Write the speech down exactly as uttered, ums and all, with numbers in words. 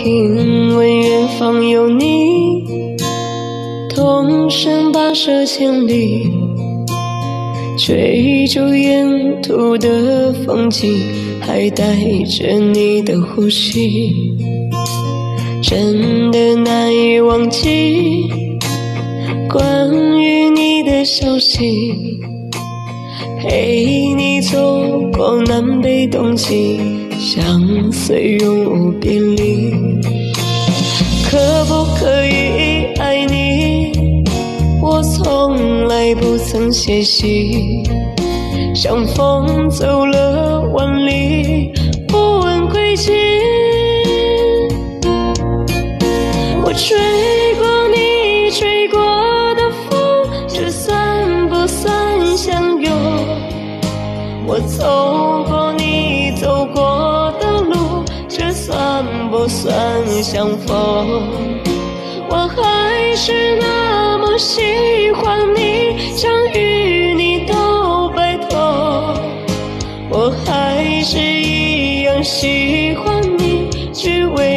听闻远方有你，同声跋涉千里，追逐沿途的风景，还带着你的呼吸，真的难以忘记关于你的消息，陪你走过南北冬季，相随永无别离。可不可以爱你？我从来不曾歇息，像风走了万里，不问归期。我吹过你吹过的风，这算不算相拥？我走过你走过的路，这算不算相逢？我还是那么喜欢你，想与你都白头。我还是一样喜欢你，只为